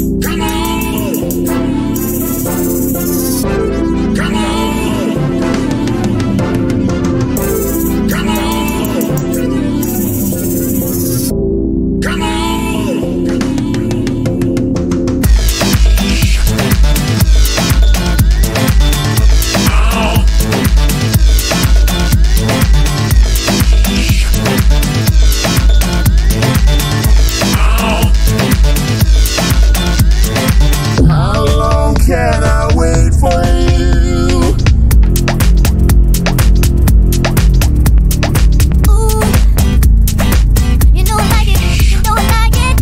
Come on! Come on! Come on! Come on! How long can I wait for you? Ooh, you don't like it, you don't like it.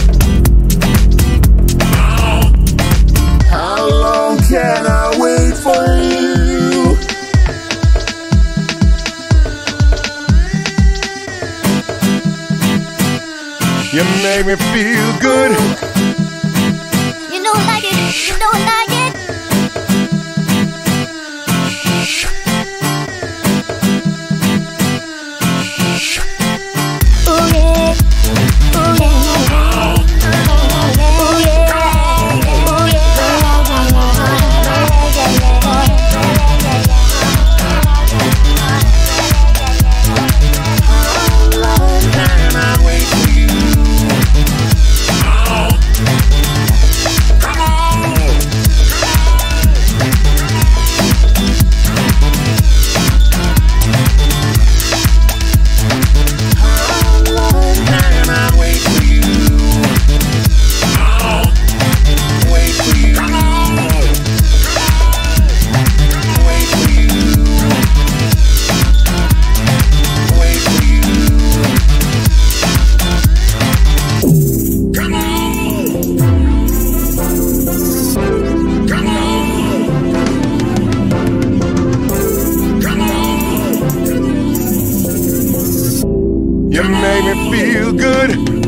How long can I wait for you? You make me feel good. You don't like it, you don't like it. Ooh yeah, ooh yeah, ooh yeah, ooh Can I wait for you? Come on! Can I wait for you? Wait for you. Come on! Wait for you. Wait for you. Come on! Come on! Come on! You make me feel good.